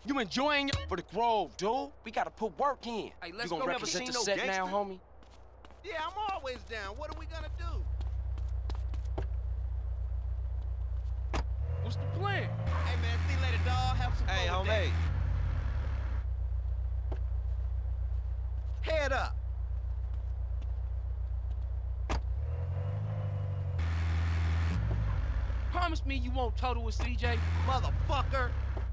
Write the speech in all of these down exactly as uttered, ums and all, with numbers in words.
You enjoying for the Grove, dude? We gotta put work in. Hey, let's you gonna go. represent the Never set seen no now, homie? Yeah, I'm always down. What are we gonna do? What's the plan? Hey, man, see later, dog. Have some fun Hey, with homie. that. Head up. Promise me you won't total with C J. Motherfucker.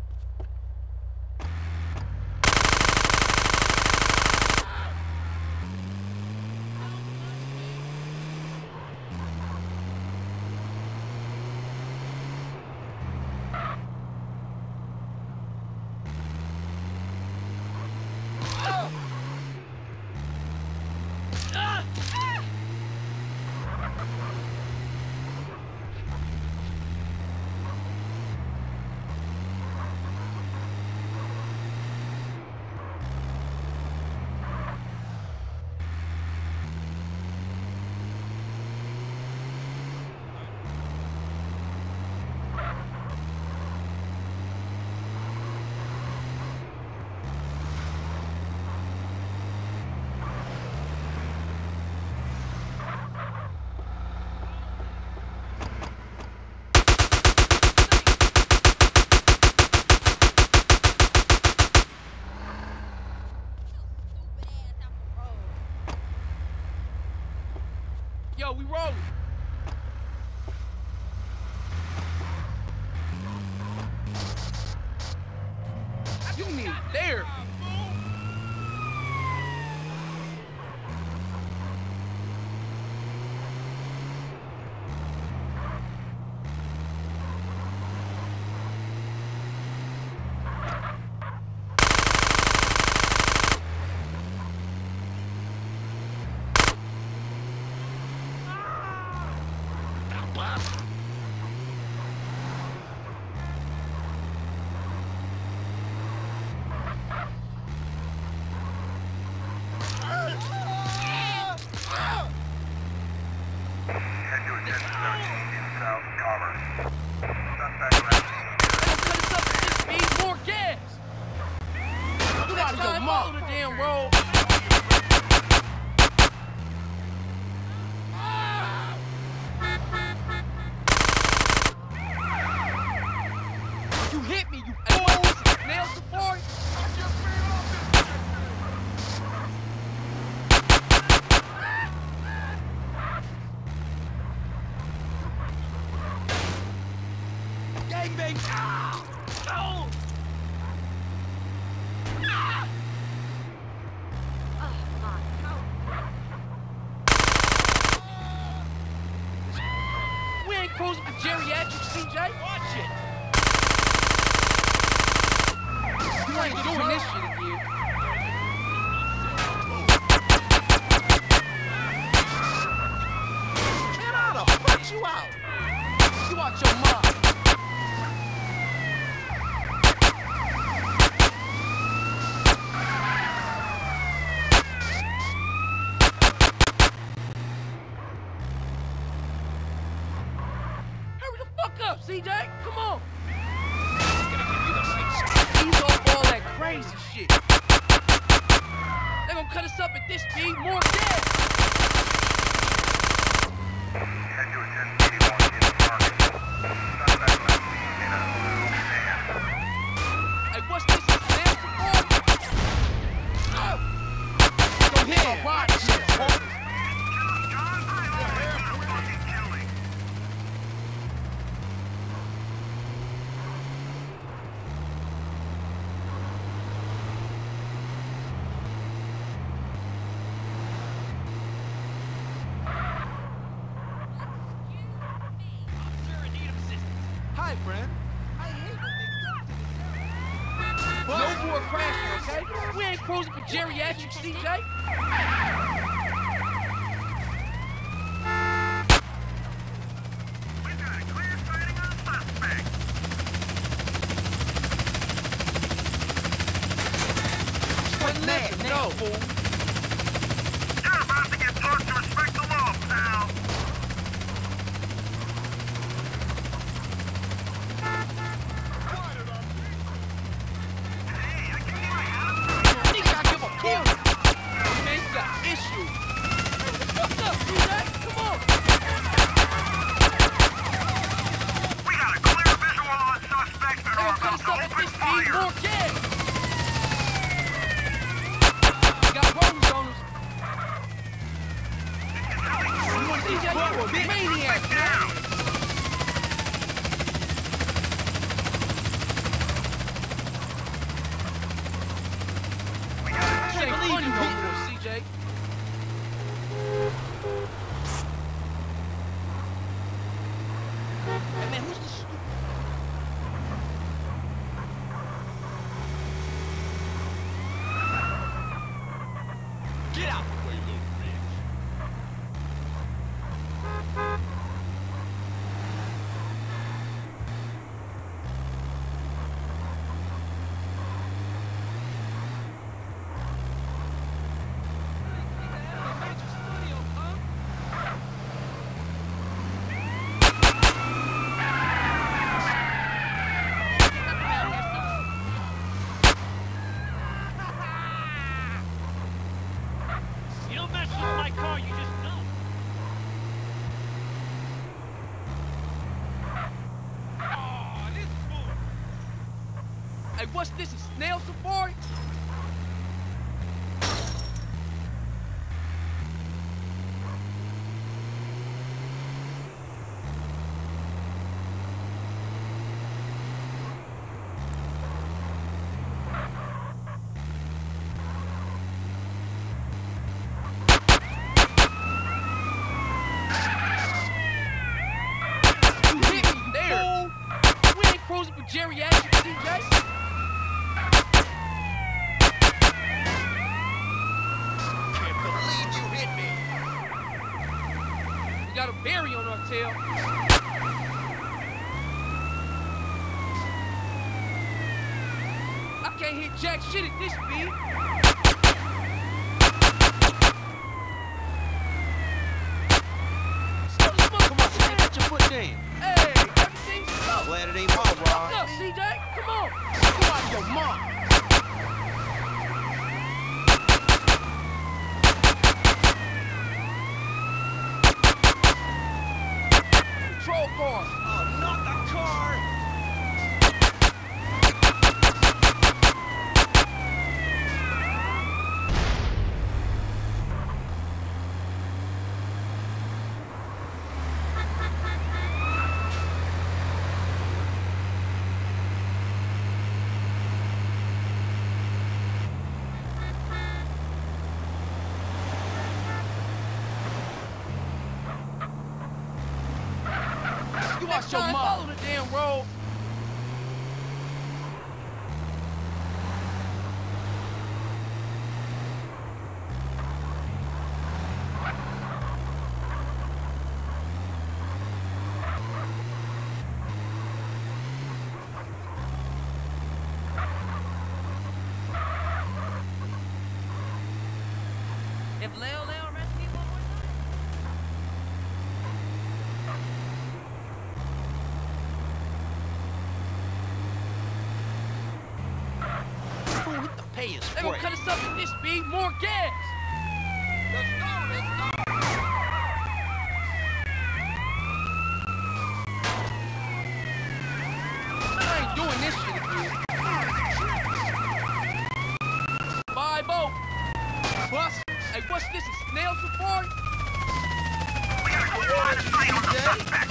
Yo, we rolling. You need therapy. Cruising for geriatric, C J. Watch it. You ain't doing this shit again. Man, I'll put you out. You out your mind. Up, C J, come on. Ease off all that crazy shit. They gonna cut us up at this speed, more gas. Hey, what's this? Sam support? Go hit my body, shit, homie. Hi, friend. I hate when they No more crashing, okay? We ain't cruising for geriatric, C J. We got a clear sighting on the suspect. Straight mad, no, fool. You're about to get taught to respect the law, pal. C J. Come on. We got a clear visual on suspects that Hey, are I'm about gonna to stop at open this speed. fire. More gas. We got rolls on us. C J, you a maniac, man. This ain't funny no more, C J. Hey, man, who's the stupid? Get out the way, little bitch. You'll mess with my car, you just know. Oh, this fool. Hey, what's this, a snail safari? You hit me there. We ain't cruising for geriatric, C J. Can't believe you hit me. We got a berry on our tail. I can't hit jack shit at this speed. Slow the fuck Come on, C J, put your foot down. Hey, everything's slow. Glad it ain't my Fuck ride. up, C J. Come on. You out of your mind. Patrol cars. Oh, not the car. You watch your mouth. Follow the damn road. If Leo Leo arrests me one more time. Fool hit the pay and They gonna spray. cut us up at this speed. More gas. Let's go, let's go. I ain't doing this shit again. Bye, boat. Bus. Hey, what's this? A snail safari? We got a clear line of sight on the suspect.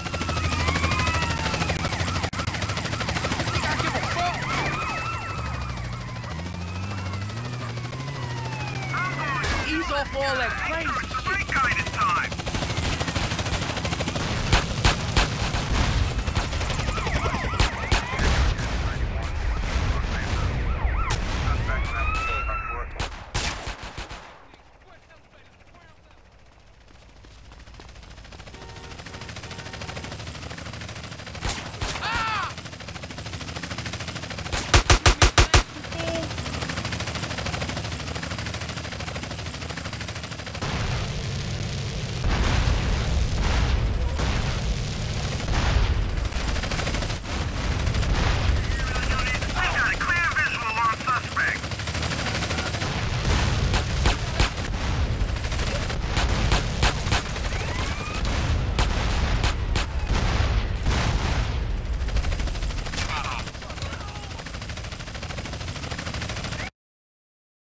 Think I give a fuck? Ease off all that crazy